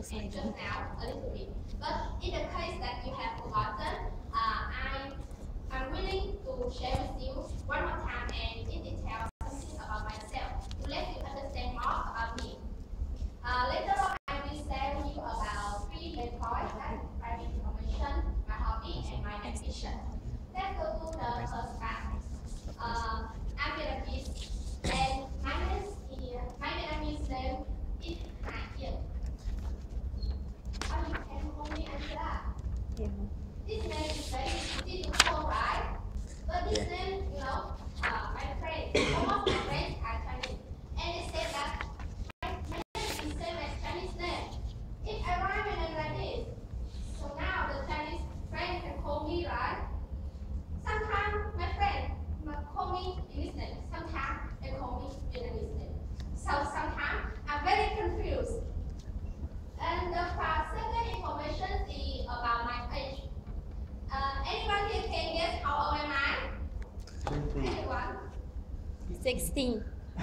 just now a little bit. But in the case that you have forgotten, I'm willing to share with you one more time and in detail something about myself to let you understand more about me. Later on, I will share with you about three main points: that private information, my hobby, and my ambition. Let's go to the first part. I'm Vietnamese, and my Vietnamese name is Hai Hiền. Or you can call me Angela. This name is very easy to call, right? But this name, my friends, almost my friends are Chinese, and they say that my name is same as Chinese name. If I write my name like this, so now the Chinese friend can call me, right? Sometimes my friend call me English name, sometimes they call me Vietnamese name. So sometimes I'm very confused. And the second information is about my age. Anyone here can guess how old am I? 20. Anyone? 16.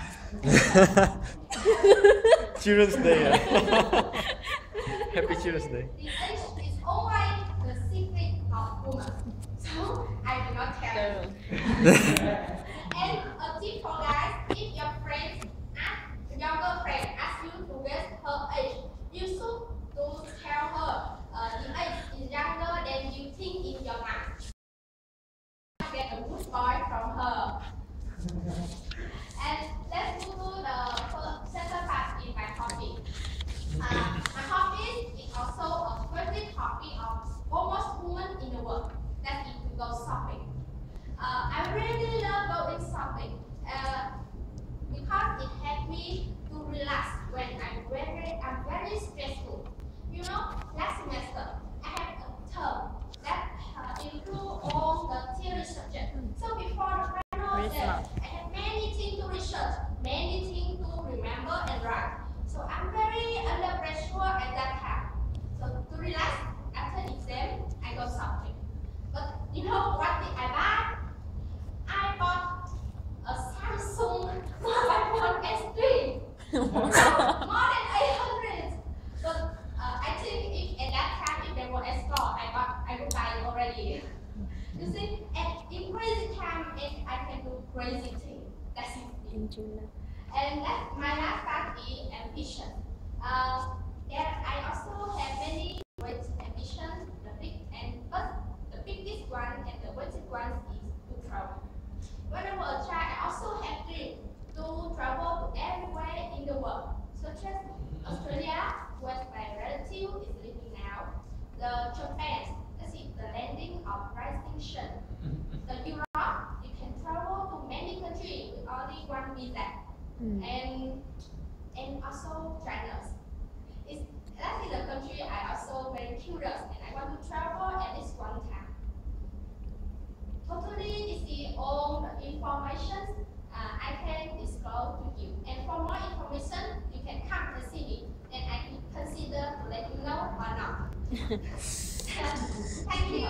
Children's Day. Happy Children's Day. The age is always the secret of woman. So I do not tell you. And a tip for guys, if your younger friend asks you to guess her age, you should to tell her the age is younger than you think in your mind. Get a good boy from her. And let's move to the second part in my hobby. My hobby is also a favorite hobby of almost women in the world. That is to go shopping. I really love going shopping because it helps me to relax when I'm very stressful. Last semester I had a term that include all the theory subjects. So before the final exam, I had many things to research, many things to remember and write. So I'm very under pressure at that time. So to relax after exam, I go shopping. But you know what did I buy? I bought a Samsung mobile phone S3. More than 800. But I think if at that time if there was a store, I would buy it already. You see, in crazy time, I can do crazy things. That's it. And my last part is ambition. I also have many great ambitions. But the biggest one and the greatest one is to travel. When I was a child, I also had dreams to travel to everywhere in the world, such as Australia, where my relative is living now, the Japan, that is the landing of rising sun, the Europe, you can travel to many countries with only one visa, and also China. That is the country I also very curious and I want to travel at least one time. Totally, this is all the information I can disclose to you. And for more information, you can come to see me, and I can consider to let you know or not. Thank you.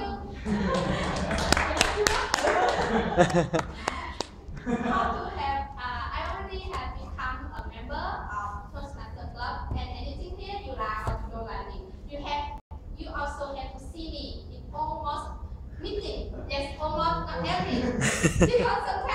I already have become a member of Toastmaster Club, and anything here you like or you don't like it, you also have to see me in almost meeting. Yes, almost not every. Because